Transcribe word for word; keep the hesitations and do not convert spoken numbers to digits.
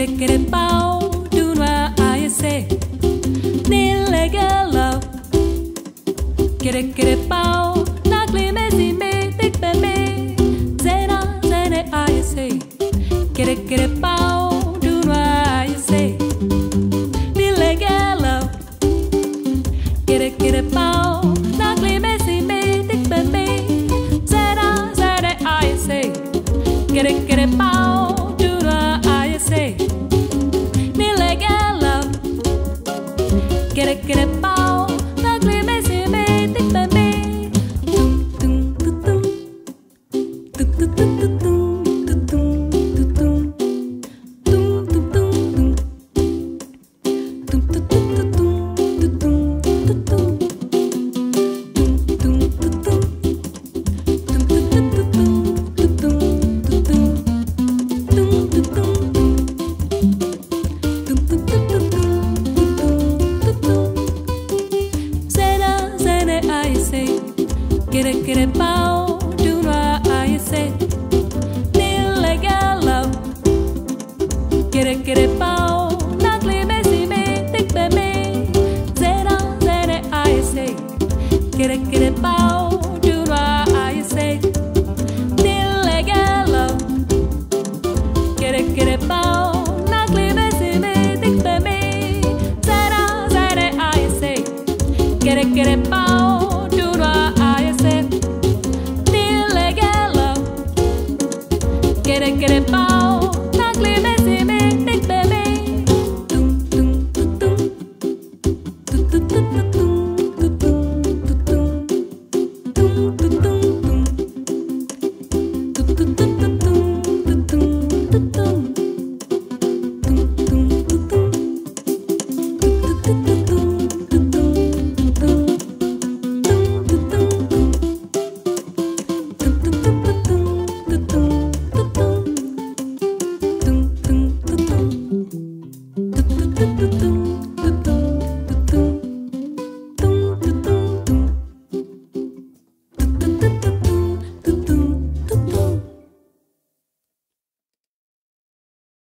Kere kere pao, dunwa ayese, nilegalo. Kere kere pao, nakli mezi me, tikbe me, zena zene ayese. Kere kere pao, dunwa ayese, nilegalo. Kere kere pao, nakli mezi me, tikbe me, zena zene ayese. Kere kere pao, dunwa ayese. Get it, get it, bow. Ugly, messy, me, thick, me, me. Doom, doom, doom, doom, doom, doom, doom, doom, doom, doom, doom, doom, doom, Get it, get it, bow, do what I say. Kneel like a love. Get it, get it, bow.